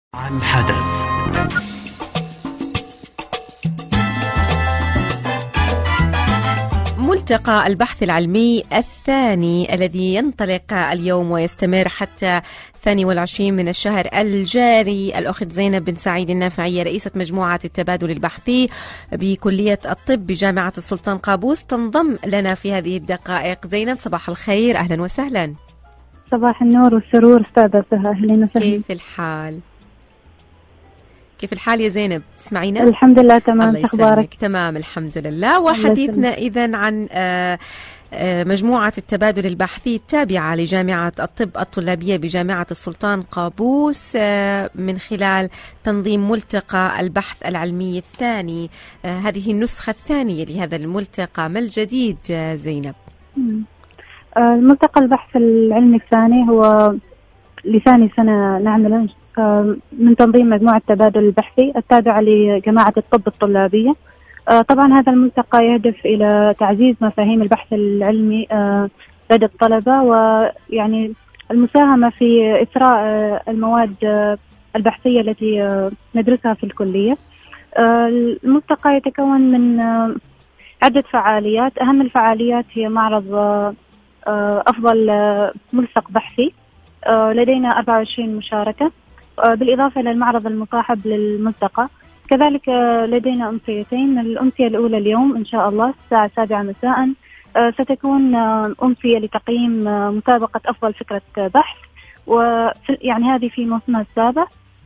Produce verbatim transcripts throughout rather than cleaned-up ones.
عن حدث. ملتقى البحث العلمي الثاني الذي ينطلق اليوم ويستمر حتى الثاني والعشرين من الشهر الجاري. الأخت زينب بن سعيد النافعية رئيسة مجموعة التبادل البحثي بكلية الطب بجامعة السلطان قابوس تنضم لنا في هذه الدقائق. زينب صباح الخير، أهلا وسهلا. صباح النور والسرور أستاذة سهى، أهلا وسهلا. كيف الحال؟ كيف الحال يا زينب؟ تسمعينا؟ الحمد لله تمام. الله يسلمك. تمام الحمد لله. وحديثنا إذن عن مجموعة التبادل البحثي التابعة لجامعة الطب الطلابية بجامعة السلطان قابوس من خلال تنظيم ملتقى البحث العلمي الثاني. هذه النسخة الثانية لهذا الملتقى، ما الجديد زينب؟ الملتقى البحث العلمي الثاني هو لثاني سنة نعمله من تنظيم مجموعة التبادل البحثي التابعة لجماعة الطب الطلابية. طبعا هذا الملتقى يهدف إلى تعزيز مفاهيم البحث العلمي لدى الطلبة، ويعني المساهمة في إثراء المواد البحثية التي ندرسها في الكلية. الملتقى يتكون من عدة فعاليات، أهم الفعاليات هي معرض أفضل ملصق بحثي، لدينا أربعة وعشرين مشاركة بالإضافة إلى المعرض المصاحب للملتقى. كذلك لدينا أمسيتين، الأمسية الأولى اليوم إن شاء الله الساعة السابعة مساء ستكون أمسية لتقييم مسابقة أفضل فكرة بحث، ويعني هذه في موسمها السابع.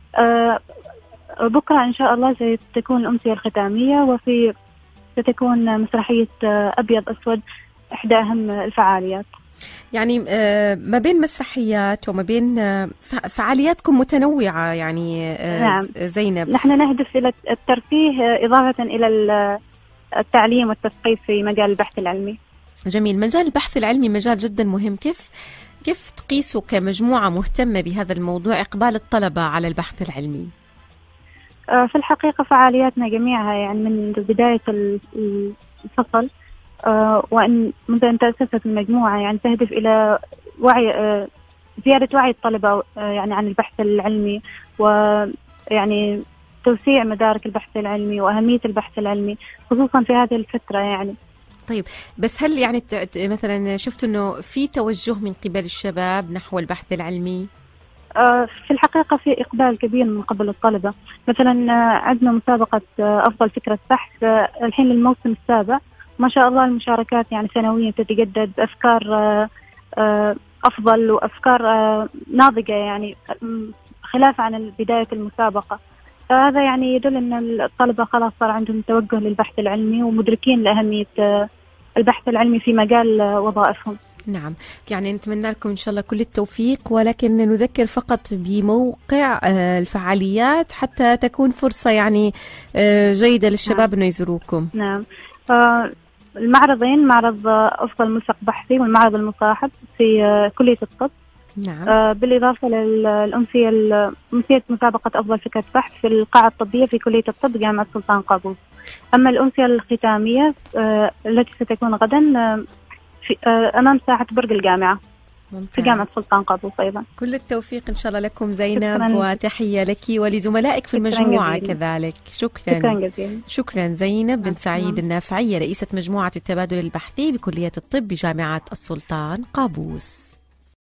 بكرة إن شاء الله ستكون الأمسية الختامية، وفي ستكون مسرحية أبيض أسود إحدى أهم الفعاليات. يعني ما بين مسرحيات وما بين فعالياتكم متنوعة يعني. نعم. زينب، نحن نهدف إلى الترفيه إضافة إلى التعليم والتثقيف في مجال البحث العلمي. جميل. مجال البحث العلمي مجال جدا مهم. كيف كيف تقيسوا كمجموعة مهتمة بهذا الموضوع إقبال الطلبة على البحث العلمي؟ في الحقيقة فعالياتنا جميعها يعني من بداية الفصل آه وأن منذ أن تأسست المجموعة يعني تهدف إلى وعي آه زيادة وعي الطلبة آه يعني عن البحث العلمي، ويعني توسيع مدارك البحث العلمي وأهمية البحث العلمي خصوصا في هذه الفترة يعني. طيب، بس هل يعني مثلا شفت أنه في توجه من قبل الشباب نحو البحث العلمي؟ آه في الحقيقة في إقبال كبير من قبل الطلبة. مثلا آه عندنا مسابقة آه أفضل فكرة بحث آه الحين للموسم السابع، ما شاء الله المشاركات يعني سنويا تتجدد بأفكار أفضل وأفكار ناضجة يعني خلاف عن بداية المسابقة. فهذا يعني يدل أن الطلبة خلاص صار عندهم توجه للبحث العلمي ومدركين لأهمية البحث العلمي في مجال وظائفهم. نعم، يعني نتمنى لكم إن شاء الله كل التوفيق، ولكن نذكر فقط بموقع الفعاليات حتى تكون فرصة يعني جيدة للشباب. نعم. أنه يزوروكم. نعم. المعرضين، معرض أفضل ملصق بحثي والمعرض المصاحب في كلية الطب. نعم. بالإضافة للأمسية أمسية مسابقة أفضل فكرة بحث في القاعة الطبية في كلية الطب جامعة السلطان قابوس. أما الأمسية الختامية التي ستكون غدا في أمام ساحة برج الجامعة. ممتاز. في جامعة السلطان قابوس أيضا. كل التوفيق إن شاء الله لكم زينب، وتحية لك ولزملائك في المجموعة جزيلا. كذلك. شكرا. شكرا جزيلا. شكرا. زينب بن سعيد النافعية رئيسة مجموعة التبادل البحثي بكلية الطب بجامعة السلطان قابوس.